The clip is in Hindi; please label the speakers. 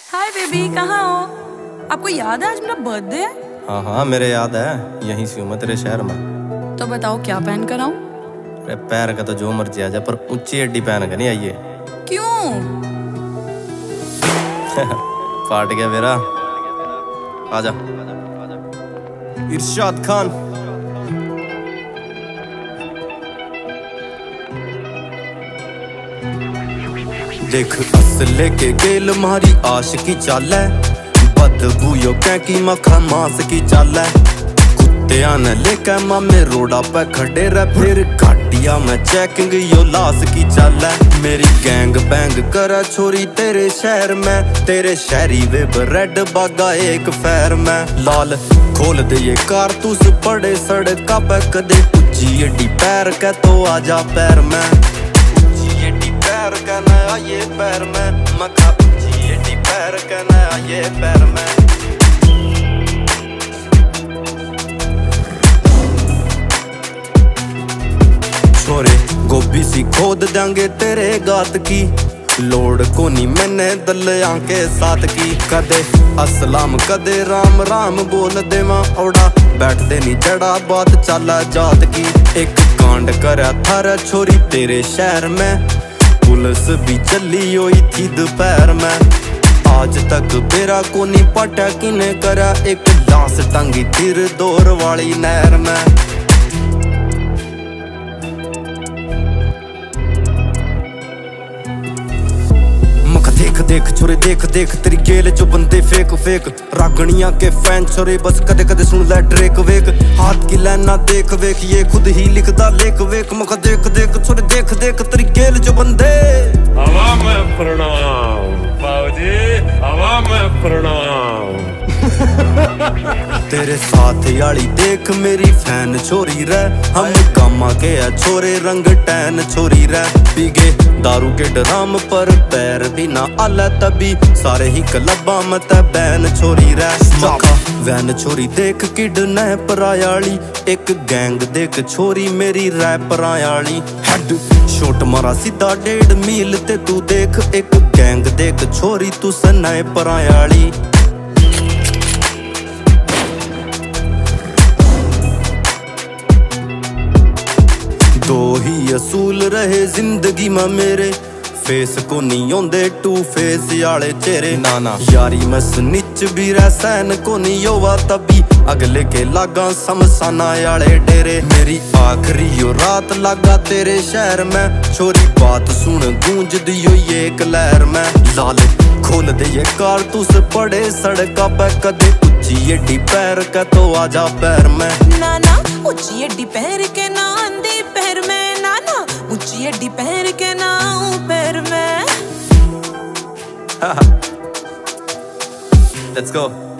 Speaker 1: हाय बेबी, कहाँ हो? आपको याद है आज मेरा बर्थडे है?
Speaker 2: हाँ हाँ मेरे याद है, यहीं से हूँ मैं तेरे शहर में।
Speaker 1: तो बताओ क्या पहन कर आऊं?
Speaker 2: अरे पैर का तो जो मर्जी आ जाए, पर ऊंची एडी पहन कर नहीं आइए।
Speaker 1: क्यों?
Speaker 2: फाट गया मेरा। आजा। इरशाद खान। देख असले के गेल मारी आश की चाल है, बदबू यो की मखा मांस की चाल है। कुत्तिया ने लेकर मामे रोडा पे खड़े रह, फिर घाटिया में चेकिंग यो लाश की चाल है। मेरी गैंग बैंग करे छोरी तेरे शहर में, तेरे शहरी वे रेड बागा एक फैर में। लाल खोल दे ये कारतूस पड़े सड़का पे, कदे ऊंची एडी पैर के तो आजा पैर में। पैर कहना आइए पैर में, मखा ऊंची एडी पैर कहना आइए पैर में। छोरे गोभी सी खोद देंगे तेरे गात की, लोड को नहीं मैंने दलिया के साथ की। कदे अस्सलाम कदे राम राम बोल देवा औड़ा, बैठ दे नहीं जड़ा बात चाला जात की। एक कांड करा थारा छोरी तेरे शहर में, पुलिस भी चली हुई थी दोपहर में। आज तक बेरा को नहीं पटा किने करा, एक लाश टंगी तीर दौर वाली नहर में। देख देख छोरे देख देख तेरी गेल जो बंदे फेक फेक, रागणिया के फैन छोरे बस कदे कदे सुन ले ड्रेक वेक। हाथ की लाइना देख वेख, ये खुद ही लिखदा लेख वेक। मौका देख देख छोरे देख देख तेरी गेल जो बंदे।
Speaker 3: हवा में प्रणाम बाबूजी, हवा में प्रणाम।
Speaker 2: तेरे साथ याली देख मेरी फैन छोरी रे, हम कामा के है छोरे रंग टैन छोरी रे। पीगे दारू के ड्राम पर पैर भी ना आला, तभी सारे ही क्लबा मत बैन छोरी रे। मखा वैन छोरी देख किड न परायाली, एक गैंग देख छोरी मेरी रैपर आयाली। हेड शॉट मारा सीधा 1.5 मील ते तू देख, एक गैंग देख छोरी तू सनाए परायाली। दो ही असूल रहे जिंदगी में मेरे, फेस को नहीं आंदे टू फेस याले चेहरे। नाना यारी में स्निच भी रहसन को नहीं होवा, तभी अगले के लागा समसाना याले डेरे। मेरी आखिरी यो रात लागा तेरे शहर में, छोरी बात सुन गूंज दियो ये एक लहर में। लाल खोल दे ये कारतूस पड़े सड़का पे, कदे ऊंची एडी पैर का तो आजा पैर में।
Speaker 1: नाना ऊंची एडी पैर के ना आंधी पैर में, नाना ऊंची एडी पैर के ना पैर में।
Speaker 2: Let's go.